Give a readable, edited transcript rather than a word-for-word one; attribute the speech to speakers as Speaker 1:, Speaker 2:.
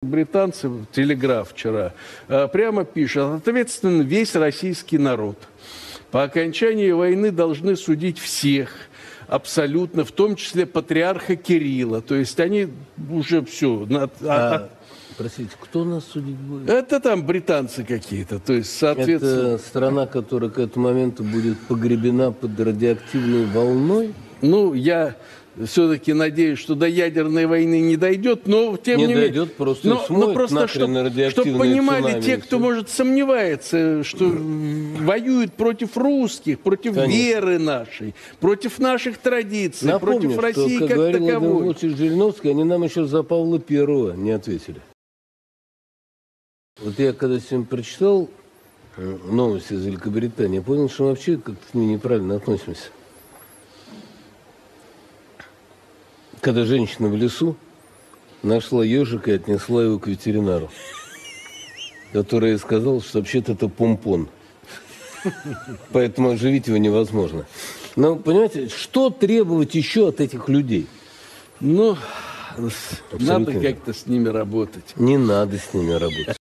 Speaker 1: Британцы, Телеграф вчера, прямо пишет, ответственно весь российский народ. По окончании войны должны судить всех, абсолютно, в том числе патриарха Кирилла. То есть они уже все...
Speaker 2: Простите, кто нас судить будет?
Speaker 1: Это там британцы какие-то, то есть, соответственно...
Speaker 2: Это страна, которая к этому моменту будет погребена под радиоактивной волной?
Speaker 1: Ну, я все-таки надеюсь, что до ядерной войны не дойдет, но тем не менее...
Speaker 2: Не дойдет, просто смоет нахрен радиоактивные
Speaker 1: чтобы понимали
Speaker 2: цунами,
Speaker 1: те, кто, может, сомневается, что воюют против русских, против веры нашей, против наших традиций,
Speaker 2: напомню,
Speaker 1: против России
Speaker 2: что,
Speaker 1: как
Speaker 2: говорил
Speaker 1: таковой.
Speaker 2: Владимир Владимирович Жириновский, они нам еще за Павла Первого не ответили. Вот я когда сегодня прочитал новости из Великобритании, я понял, что мы вообще как-то к ним неправильно относимся. Когда женщина в лесу нашла ежика и отнесла его к ветеринару, который сказал, что вообще-то это помпон. Поэтому оживить его невозможно. Но, понимаете, что требовать еще от этих людей?
Speaker 1: Ну,
Speaker 2: Абсолютно
Speaker 1: надо как-то с ними работать.
Speaker 2: Не надо с ними работать.